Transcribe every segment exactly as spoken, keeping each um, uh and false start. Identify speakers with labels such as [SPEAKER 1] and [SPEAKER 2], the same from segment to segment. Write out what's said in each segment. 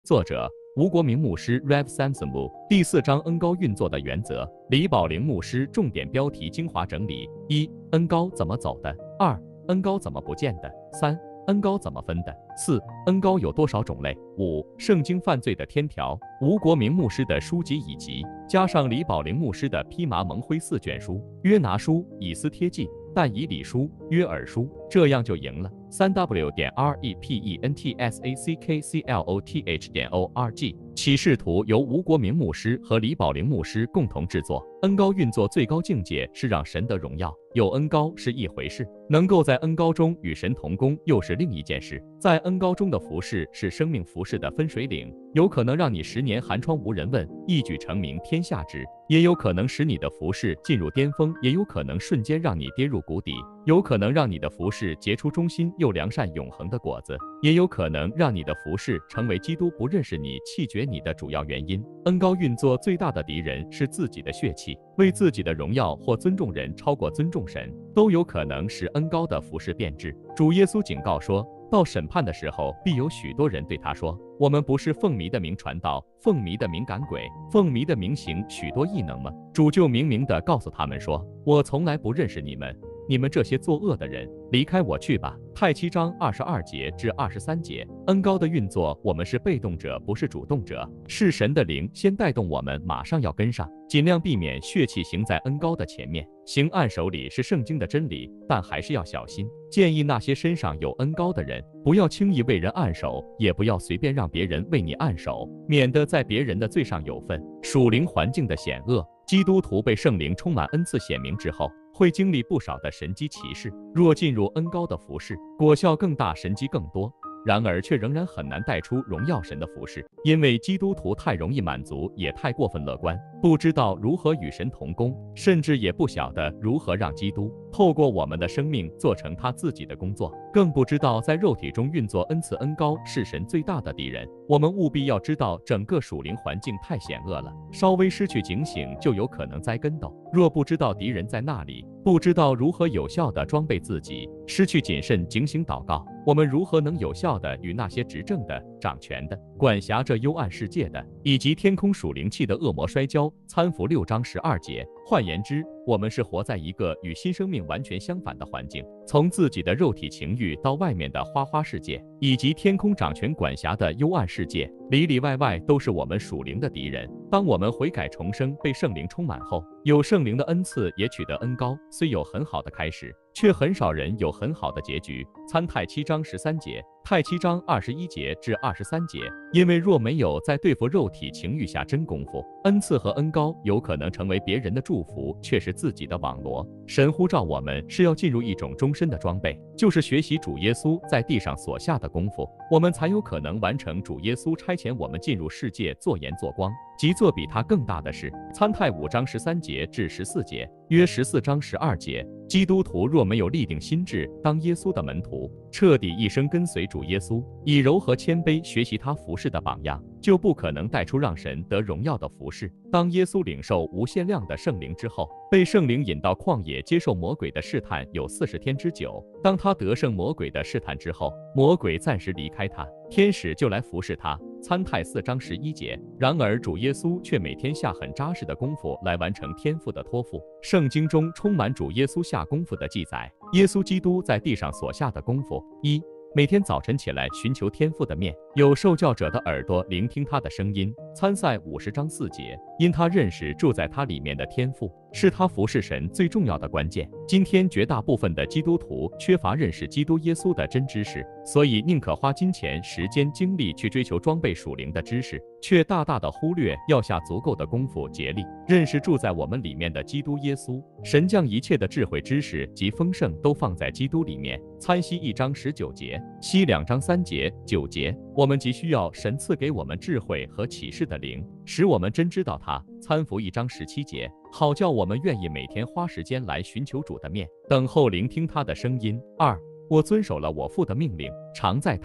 [SPEAKER 1] 作者吴国明牧师 Rev Samson 第四章恩高运作的原则，李宝玲牧师重点标题精华整理：一、恩高怎么走的；二、恩高怎么不见的；三、恩高怎么分的；四、恩高有多少种类；五、圣经犯罪的天条，吴国明牧师的书籍以及加上李宝玲牧师的披麻蒙灰四卷书：约拿书、以斯帖记、但以理书、约珥书，这样就赢了。三 w 点 r e p e n t s a c k c l o t h 点 o r g。启示图由吴国明牧师和李宝玲牧师共同制作。恩高运作最高境界是让神得荣耀，有恩高是一回事，能够在恩高中与神同工又是另一件事。在恩高中的服事是生命服事的分水岭，有可能让你十年寒窗无人问，一举成名天下知，也有可能使你的服事进入巅峰，也有可能瞬间让你跌入谷底，有可能让你的服事结出忠心又良善永恒的果子，也有可能让你的服事成为基督不认识你弃绝你的主要原因。恩高运作最大的敌人是自己的血气，为自己的荣耀或尊重人超过尊重神，都有可能使恩高的服事变质。主耶稣警告说，到审判的时候，必有许多人对他说，我们不是奉迷的名传道，奉迷的名赶鬼，奉迷的名行许多异能吗？主就明明地告诉他们说，我从来不认识你们，你们这些作恶的人，离开我去吧。太七章二十二节至二十三节。恩高的运作，我们是被动者，不是主动者，是神的灵先带动我们，马上要跟上，尽量避免血气行在恩高的前面。行按手里是圣经的真理，但还是要小心。建议那些身上有恩高的人，不要轻易为人按手，也不要随便让别人为你按手，免得在别人的罪上有份。属灵环境的险恶，基督徒被圣灵充满恩赐显明之后，会经历不少的神迹奇事。若进入恩高的服事，果效更大，神迹更多，然而却仍然很难带出荣耀神的服事，因为基督徒太容易满足，也太过分乐观，不知道如何与神同工，甚至也不晓得如何让基督透过我们的生命做成他自己的工作，更不知道在肉体中运作恩赐恩高是神最大的敌人。我们务必要知道，整个属灵环境太险恶了，稍微失去警醒就有可能栽跟斗。若不知道敌人在那里，不知道如何有效地装备自己，失去谨慎警醒祷告，我们如何能有效地与那些执政的、掌权的、管辖着幽暗世界的，以及天空属灵气的恶魔摔跤？参服六章十二节。换言之，我们是活在一个与新生命完全相反的环境，从自己的肉体情欲到外面的花花世界，以及天空掌权管辖的幽暗世界，里里外外都是我们属灵的敌人。当我们悔改重生，被圣灵充满后，有圣灵的恩赐，也取得恩高，虽有很好的开始，却很少人有很好的结局。参太七章十三节，太七章二十一节至二十三节。因为若没有在对付肉体情欲下真功夫，恩赐和恩高有可能成为别人的祝福，却是自己的网罗。神呼召我们是要进入一种终身的装备，就是学习主耶稣在地上所下的功夫，我们才有可能完成主耶稣差遣我们进入世界做盐做光，即做比他更大的事。参太五章十三节至十四节，约十四章十二节。基督徒若没有立定心志当耶稣的门徒，彻底一生跟随主耶稣，以柔和谦卑学习他服事的榜样，就不可能带出让神得荣耀的服事。当耶稣领受无限量的圣灵之后，被圣灵引到旷野接受魔鬼的试探有四十天之久。当他得胜魔鬼的试探之后，魔鬼暂时离开他，天使就来服侍他。参太四章十一节。然而主耶稣却每天下很扎实的功夫来完成天父的托付。圣经中充满主耶稣下功夫的记载。耶稣基督在地上所下的功夫：一、每天早晨起来寻求天父的面，有受教者的耳朵聆听他的声音。参赛五十章四节。因他认识住在他里面的天父，是他服侍神最重要的关键。今天绝大部分的基督徒缺乏认识基督耶稣的真知识，所以宁可花金钱、时间、精力去追求装备属灵的知识，却大大的忽略要下足够的功夫竭力认识住在我们里面的基督耶稣。神将一切的智慧知识及丰盛都放在基督里面。参西一章十九节，西两章三节、九节。我们急需要神赐给我们智慧和启示的灵，使我们真知道他。参服一章十七节，好叫我们愿意每天花时间来寻求主的面，等候聆听他的声音。二、我遵守了我父的命令，常在他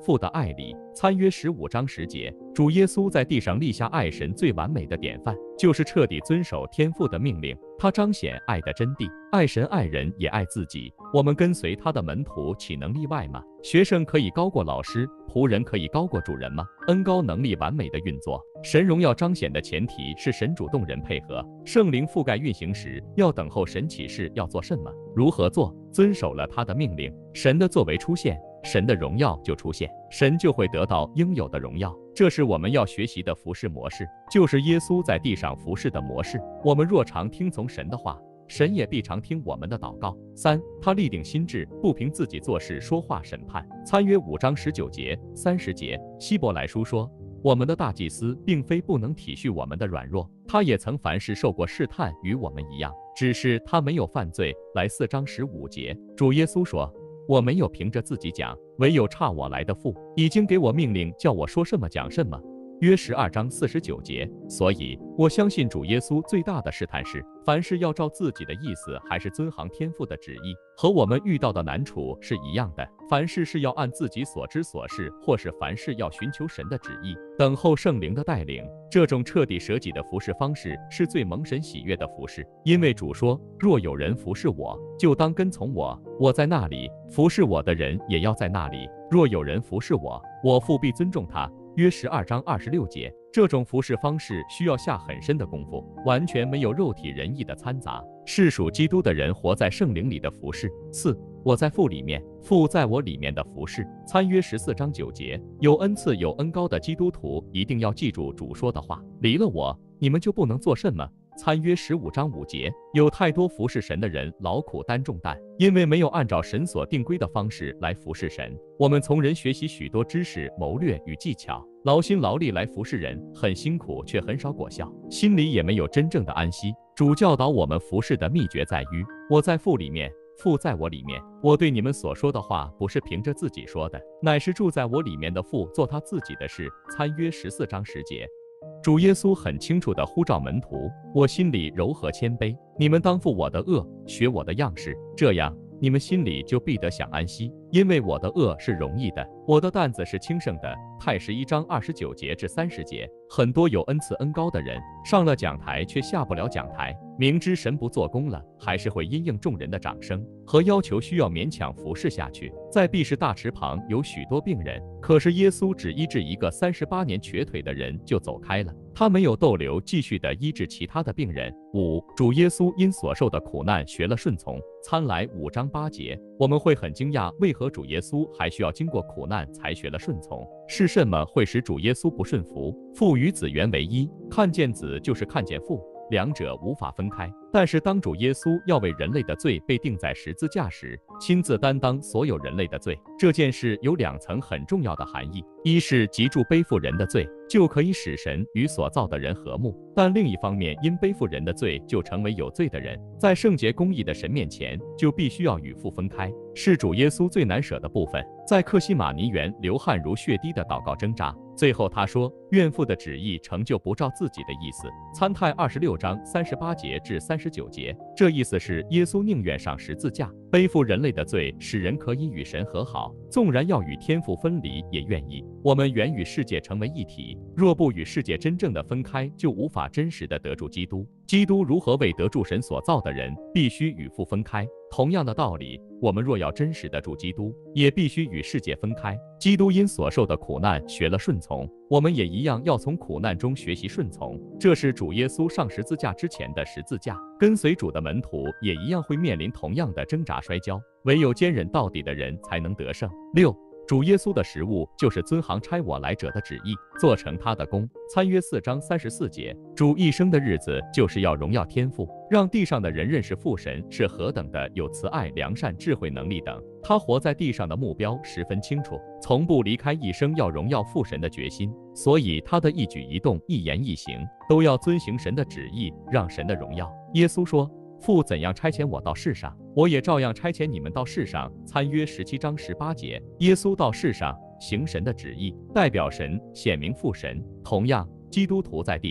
[SPEAKER 1] 父的爱里。参约十五章十节，主耶稣在地上立下爱神最完美的典范，就是彻底遵守天父的命令。他彰显爱的真谛，爱神爱人也爱自己。我们跟随他的门徒岂能例外吗？学生可以高过老师，仆人可以高过主人吗？恩高能力完美的运作，神荣耀彰显的前提是神主动人配合。圣灵覆盖运行时，要等候神启示要做什么，如何做，遵守了他的命令，神的作为出现，神的荣耀就出现，神就会得到应有的荣耀。这是我们要学习的服事模式，就是耶稣在地上服事的模式。我们若常听从神的话，神也必常听我们的祷告。三，他立定心志，不凭自己做事说话审判。参约五章十九节、三十节，希伯来书说，我们的大祭司并非不能体恤我们的软弱，他也曾凡事受过试探，与我们一样，只是他没有犯罪。来四章十五节，主耶稣说，我没有凭着自己讲，唯有差我来的父已经给我命令，叫我说什么讲什么。约十二章四十九节，所以我相信主耶稣最大的试探是，凡事要照自己的意思，还是遵行天父的旨意，和我们遇到的难处是一样的。凡事是要按自己所知所事，或是凡事要寻求神的旨意，等候圣灵的带领。这种彻底舍己的服事方式是最蒙神喜悦的服事，因为主说，若有人服事我，就当跟从我，我在那里，服事我的人也要在那里。若有人服事我，我父必尊重他。约十二章二十六节，这种服事方式需要下很深的功夫，完全没有肉体仁义的掺杂，是属基督的人活在圣灵里的服事。四，我在父里面，父在我里面的服事。参约十四章九节，有恩赐有恩高的基督徒一定要记住主说的话，离了我，你们就不能做什么。参约十五章五节，有太多服侍神的人劳苦担重担，因为没有按照神所定规的方式来服侍神。我们从人学习许多知识、谋略与技巧，劳心劳力来服侍人，很辛苦却很少果效，心里也没有真正的安息。主教导我们服侍的秘诀在于，我在父里面，父在我里面。我对你们所说的话，不是凭着自己说的，乃是住在我里面的父做他自己的事。参约十四章十节。主耶稣很清楚地呼召门徒，我心里柔和谦卑，你们当负我的恶，学我的样式，这样你们心里就必得享安息，因为我的恶是容易的，我的担子是轻省的。太十一章二十九节至三十节，很多有恩赐恩高的人上了讲台却下不了讲台，明知神不做工了，还是会因应众人的掌声和要求，需要勉强服侍下去。在毕士大池旁有许多病人，可是耶稣只医治一个三十八年瘸腿的人就走开了，他没有逗留，继续的医治其他的病人。五，主耶稣因所受的苦难学了顺从。参来五章八节，我们会很惊讶，为何主耶稣还需要经过苦难才学了顺从？是什么会使主耶稣不顺服？父与子原为一，看见子就是看见父，两者无法分开。但是当主耶稣要为人类的罪被钉在十字架时，亲自担当所有人类的罪，这件事有两层很重要的含义：一是脊柱背负人的罪，就可以使神与所造的人和睦；但另一方面，因背负人的罪，就成为有罪的人，在圣洁公义的神面前，就必须要与父分开，是主耶稣最难舍的部分。在客西马尼园流汗如血滴的祷告挣扎，最后他说，愿父的旨意成就，不照自己的意思。参太二十六章三十八节至三十九节，这意思是耶稣宁愿上十字架，背负人类的罪，使人可以与神和好，纵然要与天父分离也愿意。我们原与世界成为一体，若不与世界真正的分开，就无法真实的得住基督。基督如何为得住神所造的人，必须与父分开。同样的道理，我们若要真实的住基督，也必须与世界分开。基督因所受的苦难学了顺从，我们也一样要从苦难中学习顺从。这是主耶稣上十字架之前的十字架，跟随主的门徒也一样会面临同样的挣扎摔跤，唯有坚忍到底的人才能得胜。六，主耶稣的食物就是遵行差我来者的旨意，做成他的功。参约四章三十四节，主一生的日子就是要荣耀天父，让地上的人认识父神是何等的有慈爱、良善、智慧、能力等。他活在地上的目标十分清楚，从不离开一生要荣耀父神的决心，所以他的一举一动、一言一行都要遵行神的旨意，让神的荣耀。耶稣说，父怎样差遣我到世上，我也照样差遣你们到世上。参约十七章十八节，耶稣到世上行神的旨意，代表神，显明父神。同样，基督徒在地上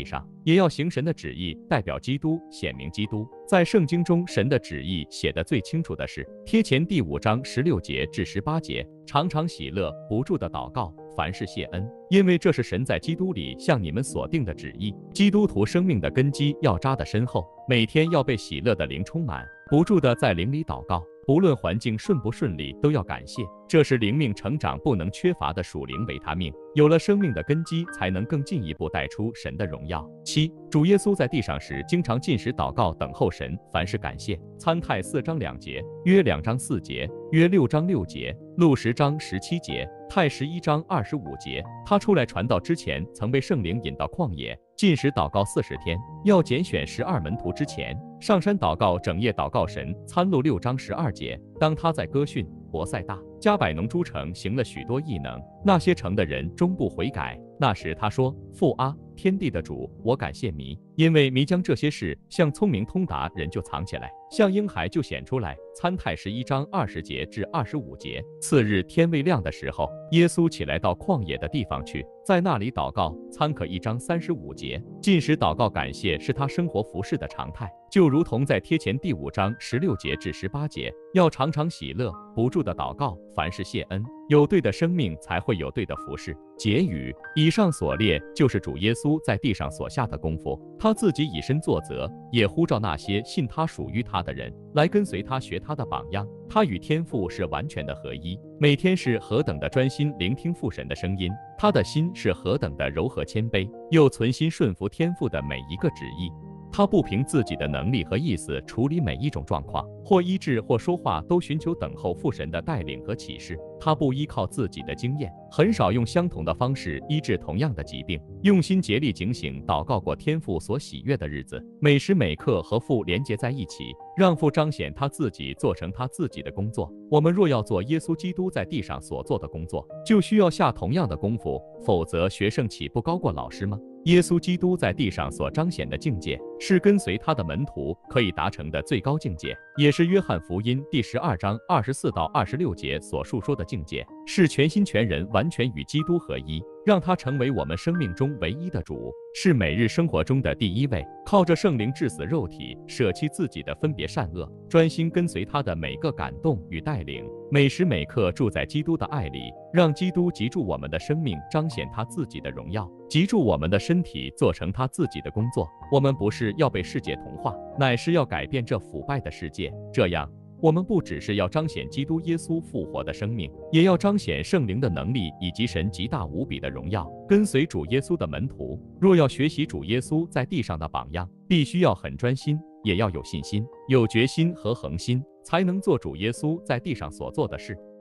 [SPEAKER 1] 也要行神的旨意，代表基督，显明基督。在圣经中，神的旨意写得最清楚的是帖前第五章十六节至十八节，常常喜乐，不住的祷告，凡事谢恩，因为这是神在基督里向你们所定的旨意。基督徒生命的根基要扎得深厚，每天要被喜乐的灵充满，不住的在灵里祷告。不论环境顺不顺利，都要感谢，这是灵命成长不能缺乏的属灵维他命。有了生命的根基，才能更进一步带出神的荣耀。七，主耶稣在地上时，经常禁食祷告，等候神，凡事感谢。参太四章两节，约两章四节，约六章六节，路十章十七节，太十一章二十五节。他出来传道之前，曾被圣灵引到旷野，禁食祷告四十天。要拣选十二门徒之前，上山祷告，整夜祷告神。参路六章十二节。当他在歌训、伯赛大、加百农诸城行了许多异能，那些城的人终不悔改。那时他说：父啊，天地的主，我感谢弥，因为弥将这些事向聪明通达人就藏起来，向婴孩就显出来。参太十一章二十节至二十五节。次日天未亮的时候，耶稣起来到旷野的地方去，在那里祷告。参可一章三十五节。禁食祷告感谢是他生活服事的常态，就如同在帖前第五章十六节至十八节，要常常喜乐，不住的祷告，凡事谢恩。有对的生命，才会有对的服事。结语：以上所列就是主耶稣在地上所下的功夫，他自己以身作则，也呼召那些信他属于他的人来跟随他，学他的榜样。他与天父是完全的合一，每天是何等的专心聆听父神的声音，他的心是何等的柔和谦卑，又存心顺服天父的每一个旨意。他不凭自己的能力和意思处理每一种状况，或医治或说话都寻求等候父神的带领和启示。他不依靠自己的经验，很少用相同的方式医治同样的疾病，用心竭力警醒祷告过天父所喜悦的日子，每时每刻和父连结在一起，让父彰显他自己，做成他自己的工作。我们若要做耶稣基督在地上所做的工作，就需要下同样的功夫，否则学生岂不高过老师吗？耶稣基督在地上所彰显的境界，是跟随他的门徒可以达成的最高境界，也是约翰福音第十二章二十四到二十六节所述说的境界，是全心全人完全与基督合一，让他成为我们生命中唯一的主，是每日生活中的第一位。靠着圣灵致死肉体，舍弃自己的分别善恶，专心跟随他的每个感动与带领，每时每刻住在基督的爱里，让基督藉住我们的生命彰显他自己的荣耀，藉住我们的身体做成他自己的工作。我们不是要被世界同化，乃是要改变这腐败的世界。这样，我们不只是要彰显基督耶稣复活的生命，也要彰显圣灵的能力以及神极大无比的荣耀。跟随主耶稣的门徒，若要学习主耶稣在地上的榜样，必须要很专心，也要有信心、有决心和恒心，才能做主耶稣在地上所做的事。